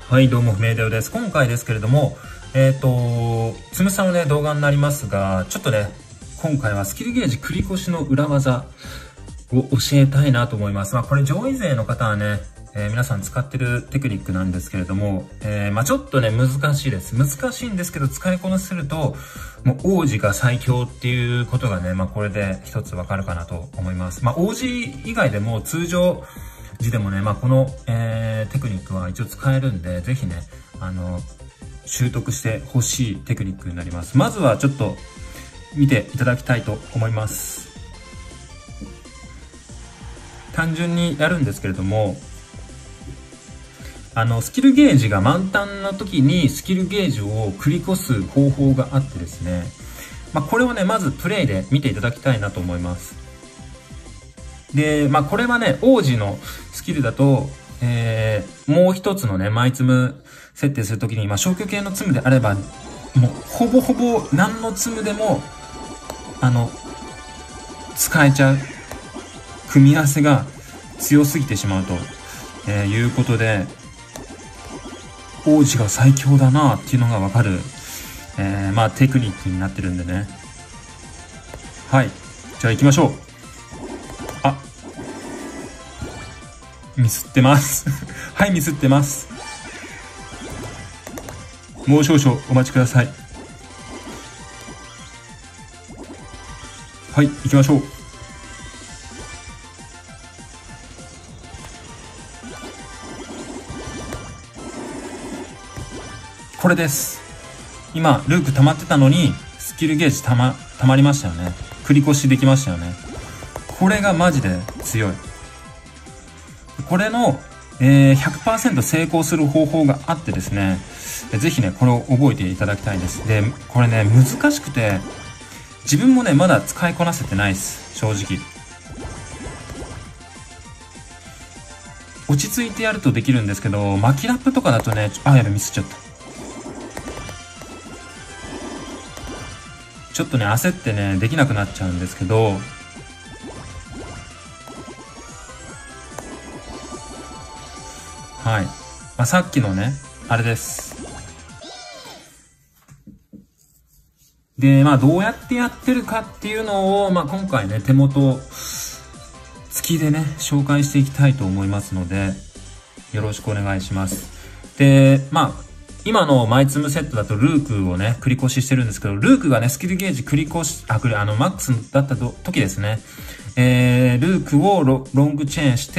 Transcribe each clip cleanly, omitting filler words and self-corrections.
はい、どうも、不明だよです。今回ですけれども、つむさんのね、動画になりますが、ちょっとね、今回はスキルゲージ繰り越しの裏技を教えたいなと思います。これ上位勢の方はね、皆さん使ってるテクニックなんですけれども、ちょっとね、難しいです。難しいんですけど、使いこなせると、もう王子が最強っていうことがね、これで一つわかるかなと思います。王子以外でも通常時でもね、この、テクニックは一応使えるんで、ぜひね、習得してほしいテクニックになります。まずはちょっと見ていただきたいと思います。単純にやるんですけれども、スキルゲージが満タンの時にスキルゲージを繰り越す方法があってですね、これをね、まずプレイで見ていただきたいなと思います。で、これはね、王子のスキルだと、もう一つのね、マイツム設定するときに、消去系のツムであれば、もう、ほぼほぼ何のツムでも、使えちゃう、組み合わせが強すぎてしまうと、いうことで、王子が最強だなっていうのがわかる、テクニックになってるんでね。はい。じゃあ行きましょう。ミスってます。はい、ミスってます。もう少々お待ちください。はい、行きましょう。これです。今、ルーク溜まってたのに、スキルゲージ溜まりましたよね。繰り越しできましたよね。これがマジで強い。これの、100% 成功する方法があってですね、ぜひね、これを覚えていただきたいです。で、これね、難しくて、自分もね、まだ使いこなせてないです。正直。落ち着いてやるとできるんですけど、マキラップとかだとね、やべ、ミスっちゃった。ちょっとね、焦ってね、できなくなっちゃうんですけど、はい。さっきのね、あれです。で、どうやってやってるかっていうのを、今回ね、手元付きでね、紹介していきたいと思いますので、よろしくお願いします。で、今のマイツムセットだとルークをね、繰り越ししてるんですけど、ルークがね、スキルゲージ繰り越し、マックスだった時ですね、ルークをロングチェーンして、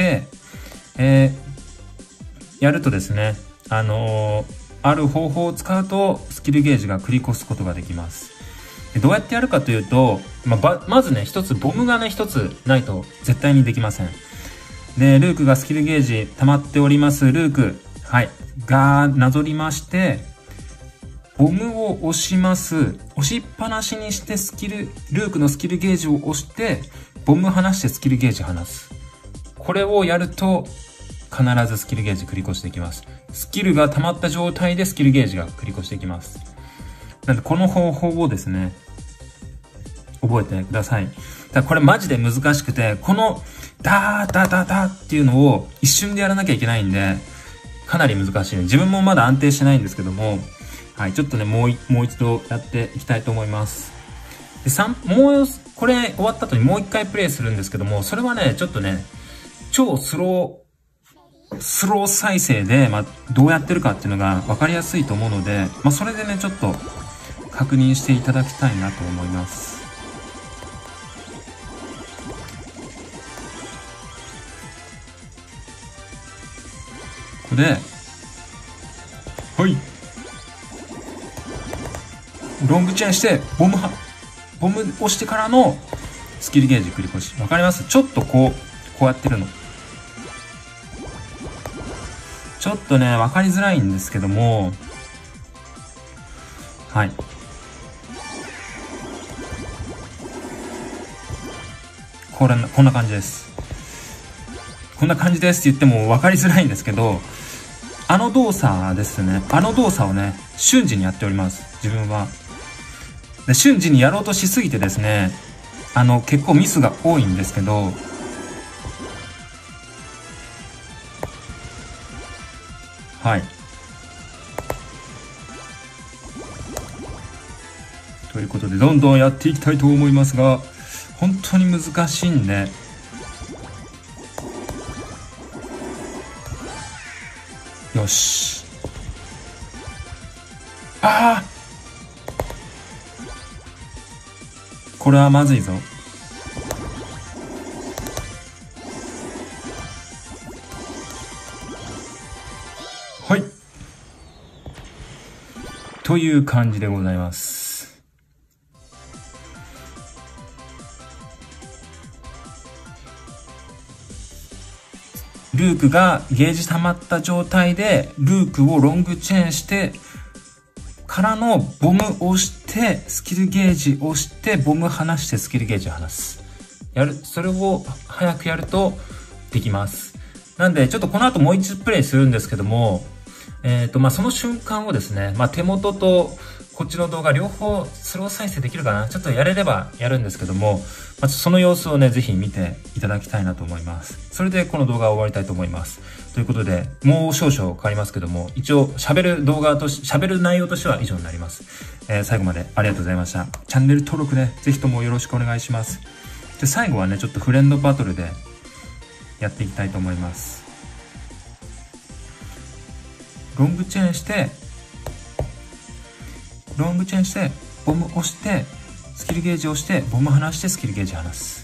やるとですね、ある方法を使うとスキルゲージが繰り越すことができます。どうやってやるかというと、まずね、一つ、ボムがね、一つないと絶対にできません。で、ルークがスキルゲージ溜まっております。ルーク、はい、がなぞりまして、ボムを押します。押しっぱなしにしてルークのスキルゲージを押して、ボム離してスキルゲージ離す。これをやると、必ずスキルゲージ繰り越していきます。スキルが溜まった状態でスキルゲージが繰り越していきます。なので、この方法をですね、覚えてください。これマジで難しくて、この、ダーダダダっていうのを一瞬でやらなきゃいけないんで、かなり難しい。自分もまだ安定してないんですけども、はい、ちょっとね、もう一度やっていきたいと思います。で、これ終わった後にもう一回プレイするんですけども、それはね、ちょっとね、超スロー再生で、どうやってるかっていうのが分かりやすいと思うので、それでね、ちょっと確認していただきたいなと思います。ここで、はい。ロングチェーンして、ボム押してからのスキルゲージ繰り越し。わかります？ちょっとこうやってるの。ちょっとね、わかりづらいんですけども、はい。こんな感じです。こんな感じですって言ってもわかりづらいんですけど、動作ですね。動作をね、瞬時にやっております。自分は。で、瞬時にやろうとしすぎてですね、結構ミスが多いんですけど、はい。 ということでどんどんやっていきたいと思いますが、本当に難しいんで、よし。ああ、これはまずいぞ。はい、という感じでございます。ルークがゲージ溜まった状態でルークをロングチェーンしてからのボム押してスキルゲージ押してボム離してスキルゲージ離す。それを早くやるとできます。なんでちょっとこの後もう一度プレイするんですけども、その瞬間をですね、手元とこっちの動画両方スロー再生できるかな、ちょっとやれればやるんですけども、その様子をね、ぜひ見ていただきたいなと思います。それでこの動画を終わりたいと思います。ということで、もう少々変わりますけども、一応喋る内容としては以上になります。最後までありがとうございました。チャンネル登録ね、ぜひともよろしくお願いします。で、最後はね、ちょっとフレンドバトルでやっていきたいと思います。ロングチェーンして、ボム押して、スキルゲージ押して、ボム離して、スキルゲージ離す。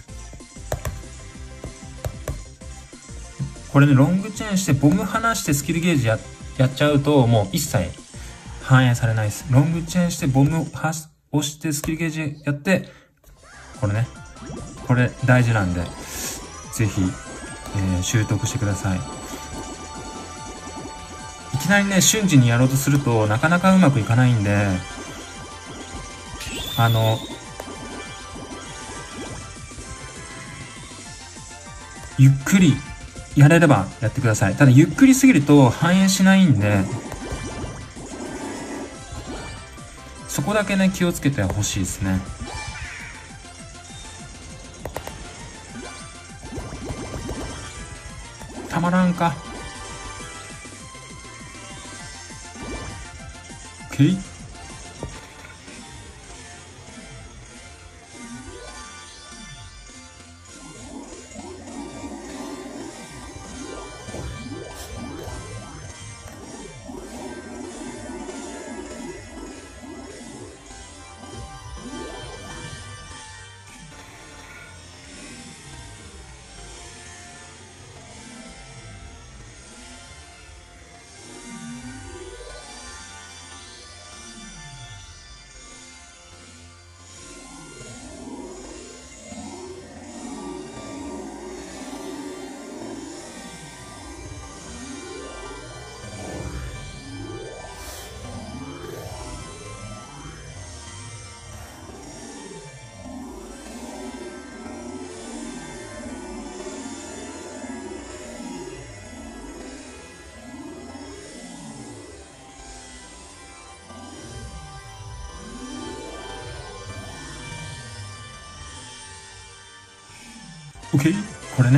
これね、ロングチェーンして、ボム離して、スキルゲージやっちゃうと、もう一切反映されないです。ロングチェーンして、ボム押して、スキルゲージやって、これね。これ大事なんで、ぜひ、習得してください。いきなりね、瞬時にやろうとすると、なかなかうまくいかないんで、ゆっくりやれればやってください。ただ、ゆっくりすぎると反映しないんで、そこだけね、気をつけてほしいですね。たまらんか。OK。OK。これね。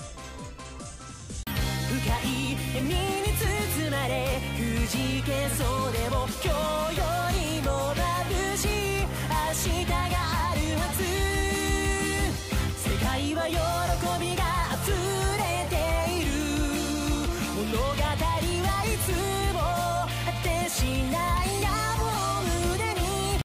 深い笑みに包まれくじけそう